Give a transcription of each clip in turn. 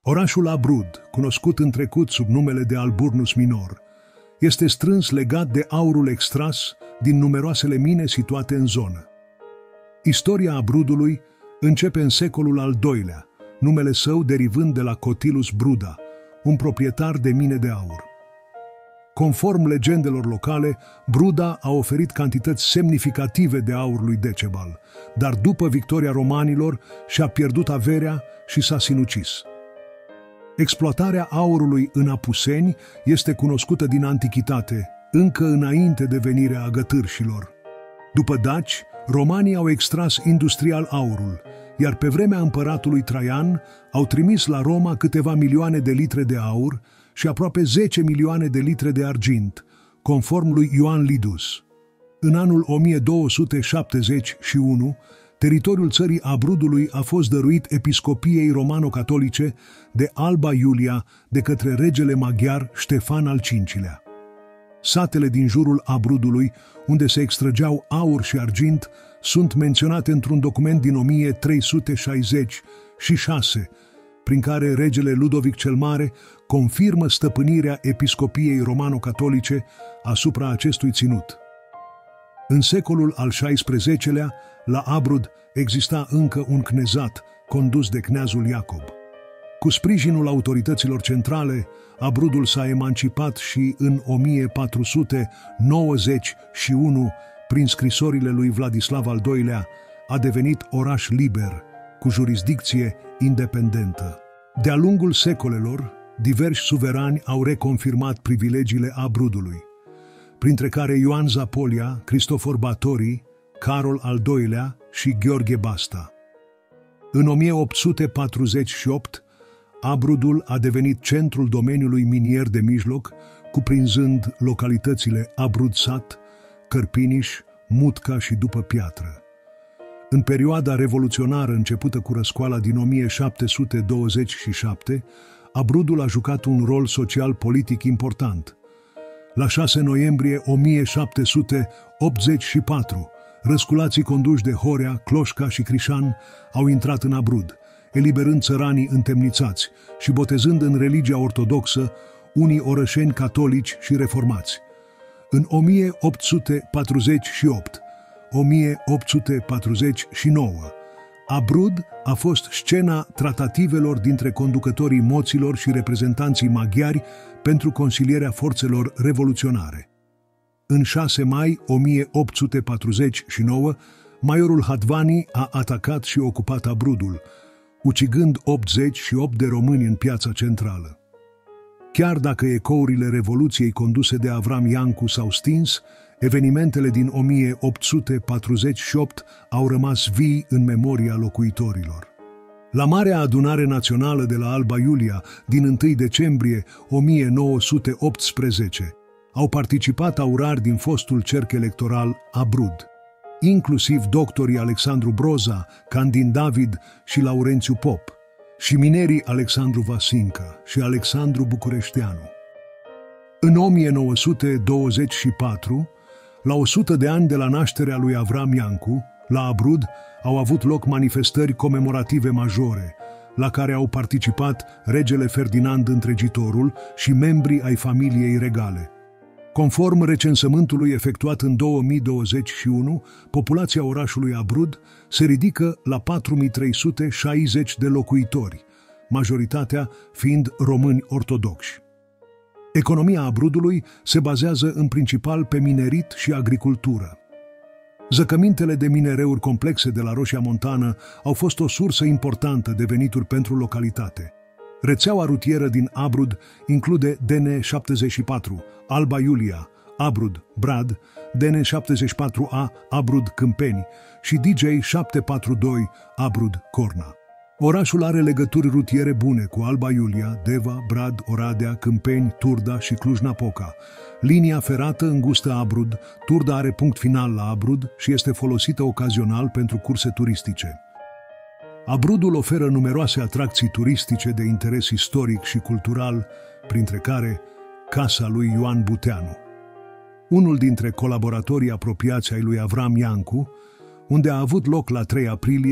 Orașul Abrud, cunoscut în trecut sub numele de Alburnus Minor, este strâns legat de aurul extras din numeroasele mine situate în zonă. Istoria Abrudului începe în secolul al II-lea, numele său derivând de la Cotilus Bruda, un proprietar de mine de aur. Conform legendelor locale, Bruda a oferit cantități semnificative de aur lui Decebal, dar după victoria romanilor și-a pierdut averea și s-a sinucis. Exploatarea aurului în Apuseni este cunoscută din antichitate, încă înainte de venirea agătârșilor. După daci, romanii au extras industrial aurul, iar pe vremea împăratului Traian au trimis la Roma câteva milioane de litre de aur și aproape 10 milioane de litre de argint, conform lui Ioan Lidus. În anul 1271, teritoriul țării Abrudului a fost dăruit episcopiei romano-catolice de Alba Iulia de către regele maghiar Ștefan al V-lea. Satele din jurul Abrudului, unde se extrăgeau aur și argint, sunt menționate într-un document din 1366, prin care regele Ludovic cel Mare confirmă stăpânirea episcopiei romano-catolice asupra acestui ținut. În secolul al XVI-lea, la Abrud exista încă un cnezat condus de cneazul Iacob. Cu sprijinul autorităților centrale, Abrudul s-a emancipat și în 1491, prin scrisorile lui Vladislav al II-lea, a devenit oraș liber, cu jurisdicție independentă. De-a lungul secolelor, diversi suverani au reconfirmat privilegiile Abrudului, printre care Ioan Zapolia, Cristofor Batorii, Carol al II-lea și Gheorghe Basta. În 1848, Abrudul a devenit centrul domeniului minier de mijloc, cuprinzând localitățile Abrud Sat, Cărpiniș, Mutca și După Piatră. În perioada revoluționară începută cu răscoala din 1727, Abrudul a jucat un rol social-politic important. La 6 noiembrie 1784, răsculații conduși de Horea, Cloșca și Crișan au intrat în Abrud, eliberând țăranii întemnițați și botezând în religia ortodoxă unii orășeni catolici și reformați. În 1848-1849, Abrud a fost scena tratativelor dintre conducătorii moților și reprezentanții maghiari pentru consilierea forțelor revoluționare. În 6 mai 1849, majorul Hatvani a atacat și ocupat Abrudul, ucigând 88 de români în piața centrală. Chiar dacă ecourile Revoluției conduse de Avram Iancu s-au stins, evenimentele din 1848 au rămas vii în memoria locuitorilor. La Marea Adunare Națională de la Alba Iulia din 1 decembrie 1918 au participat aurari din fostul cerc electoral Abrud, inclusiv doctorii Alexandru Broza, Candin David și Laurențiu Pop, și minerii Alexandru Vasinca și Alexandru Bucureșteanu. În 1924, la 100 de ani de la nașterea lui Avram Iancu, la Abrud au avut loc manifestări comemorative majore, la care au participat regele Ferdinand Întregitorul și membrii ai familiei regale. Conform recensământului efectuat în 2021, populația orașului Abrud se ridică la 4360 de locuitori, majoritatea fiind români ortodoxi. Economia Abrudului se bazează în principal pe minerit și agricultură. Zăcămintele de minereuri complexe de la Roșia Montană au fost o sursă importantă de venituri pentru localitate. Rețeaua rutieră din Abrud include DN74, Alba Iulia, Abrud, Brad, DN74A, Abrud, Câmpeni și DJ742, Abrud, Corna. Orașul are legături rutiere bune cu Alba Iulia, Deva, Brad, Oradea, Câmpeni, Turda și Cluj-Napoca. Linia ferată îngustă Abrud, Turda are punct final la Abrud și este folosită ocazional pentru curse turistice. Abrudul oferă numeroase atracții turistice de interes istoric și cultural, printre care Casa lui Ioan Buteanu. Unul dintre colaboratorii apropiați ai lui Avram Iancu, unde a avut loc la 3 aprilie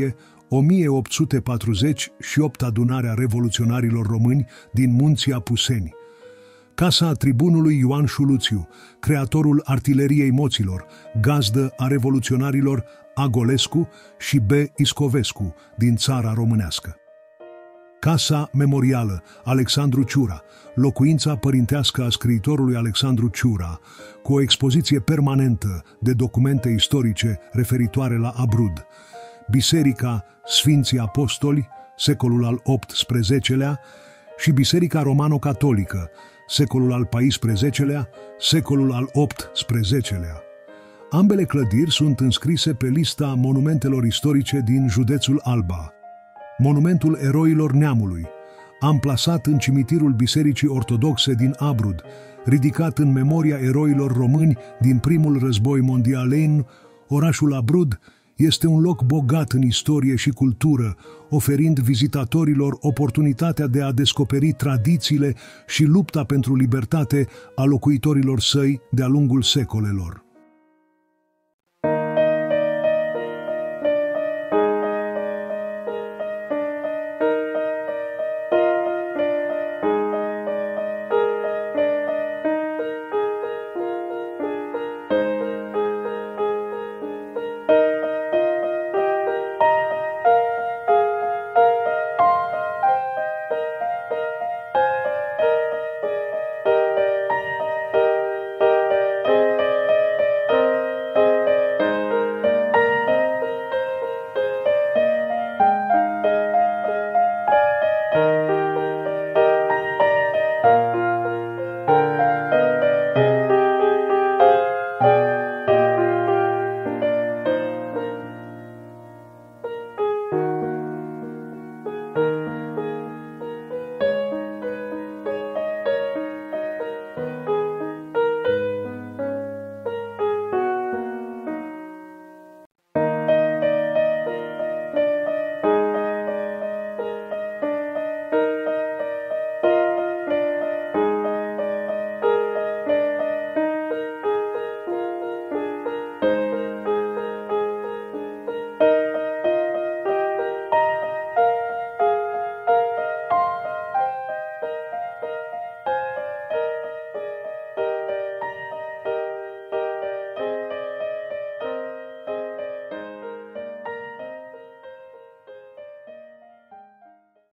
1848 adunarea revoluționarilor români din Munții Apuseni. Casa tribunului Ioan Șuluțiu, creatorul artileriei moților, gazdă a revoluționarilor Agolescu și B. Iscovescu din țara românească. Casa memorială Alexandru Ciura, locuința părintească a scriitorului Alexandru Ciura, cu o expoziție permanentă de documente istorice referitoare la Abrud. Biserica Sfinții Apostoli, secolul al XVIII-lea, și Biserica Romano-Catolică, secolul al XIV-lea, secolul al XVIII-lea. Ambele clădiri sunt înscrise pe lista monumentelor istorice din județul Alba. Monumentul Eroilor Neamului, amplasat în cimitirul Bisericii Ortodoxe din Abrud, ridicat în memoria eroilor români din primul război mondialen, orașul Abrud este un loc bogat în istorie și cultură, oferind vizitatorilor oportunitatea de a descoperi tradițiile și lupta pentru libertate a locuitorilor săi de-a lungul secolelor.